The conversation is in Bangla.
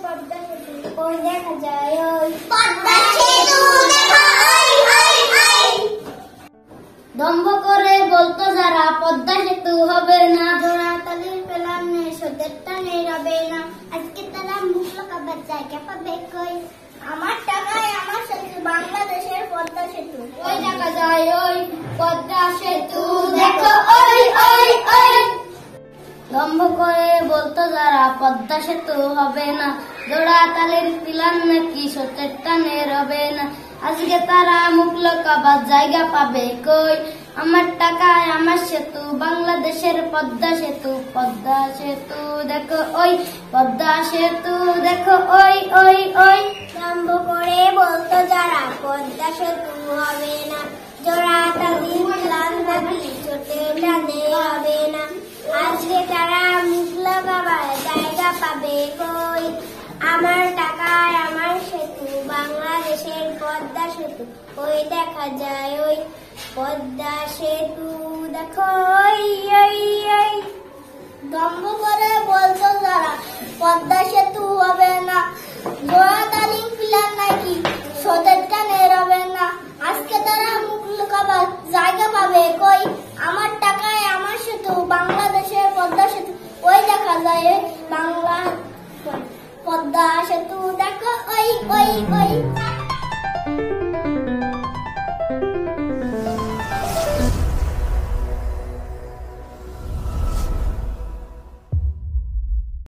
পদ্মা সেতু ওই দেখা যায় ওই পদ্মা সেতু দেখো ওই দম্ভ করে বলতো যারা পদ্মা সেতু হবে না, জোড়া তালির পেলাম নেই সোদের টানে রবে না, আজকে তারা মুখ লুকাবার জায়গা পাবে কই, আমার টাকায় আমার সেতু বাংলাদেশের পদ্মা সেতু ওই দেখা যায় ওই পদ্মা সেতু দেখো ওই ওই ওই দম্ভ করে বলতো যারা পদ্মা সেতু হবে না, জোড়া তালির পিলান নাকি সোদের টানে রবে না, আজকে তারা মুখ লুকাবার জায়গা পাবে কই, আমার টাকায় আমার সেতু বাংলাদেশের পদ্মা সেতু, পদ্মা সেতু দেখো ওই পদ্মা সেতু দেখো ওই ওই ওই দম্ভ করে বলতো যারা পদ্মা সেতু হবে না, জোড়া তালির পিলান নাকি সোদের টানে হবে না, আজকে তারা মুখ লুকাবার জায়গা পাবে কই, আমার টাকায় আমার সেতু বাংলাদেশের পদ্মা সেতু ওই দেখা যায় ওই পদ্মা সেতু দেখো ওই ওই ওই দম্ভ করে বলতো যারা পদ্মা সেতু হবে না, জোড়া তালির পিলার নাকি সোদের টানে রবে না,